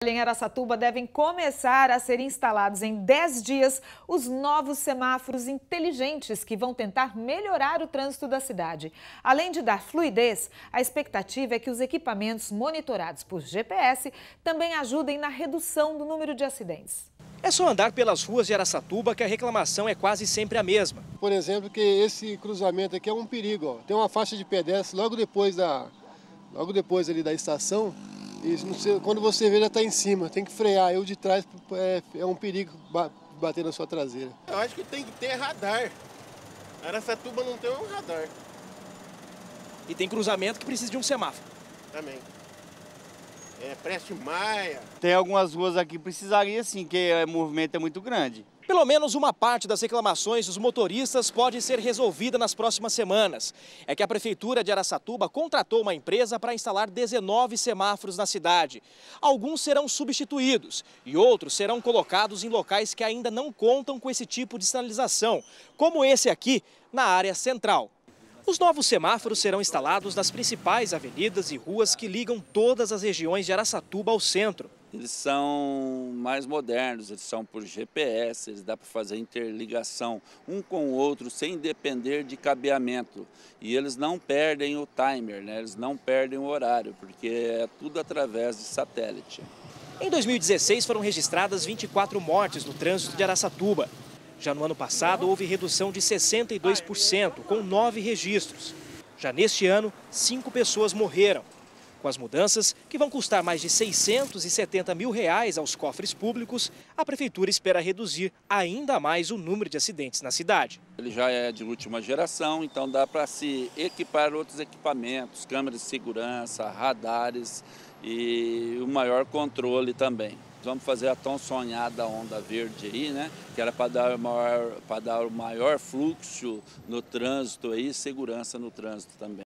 Em Araçatuba devem começar a ser instalados em 10 dias os novos semáforos inteligentes que vão tentar melhorar o trânsito da cidade. Além de dar fluidez, a expectativa é que os equipamentos monitorados por GPS também ajudem na redução do número de acidentes. É só andar pelas ruas de Araçatuba que a reclamação é quase sempre a mesma. Por exemplo, que esse cruzamento aqui é um perigo. Ó. Tem uma faixa de pedestre logo depois ali da estação. E quando você vê, já está em cima, tem que frear. Eu de trás é um perigo bater na sua traseira. Eu acho que tem que ter radar. Araçatuba não tem um radar. E tem cruzamento que precisa de um semáforo. Também. Preste Maia. Tem algumas ruas aqui que precisaria sim, que o movimento é muito grande. Pelo menos uma parte das reclamações dos motoristas pode ser resolvida nas próximas semanas. É que a Prefeitura de Araçatuba contratou uma empresa para instalar 19 semáforos na cidade. Alguns serão substituídos e outros serão colocados em locais que ainda não contam com esse tipo de sinalização, como esse aqui, na área central. Os novos semáforos serão instalados nas principais avenidas e ruas que ligam todas as regiões de Araçatuba ao centro. Eles são mais modernos, eles são por GPS, eles dá para fazer interligação um com o outro sem depender de cabeamento. E eles não perdem o timer, né? Eles não perdem o horário, porque é tudo através de satélite. Em 2016 foram registradas 24 mortes no trânsito de Araçatuba. Já no ano passado houve redução de 62%, com 9 registros. Já neste ano, 5 pessoas morreram. Com as mudanças, que vão custar mais de R$670 mil aos cofres públicos, a Prefeitura espera reduzir ainda mais o número de acidentes na cidade. Ele já é de última geração, então dá para se equipar outros equipamentos, câmeras de segurança, radares e o maior controle também. Vamos fazer a tão sonhada onda verde aí, né? Que era para dar o maior fluxo no trânsito e segurança no trânsito também.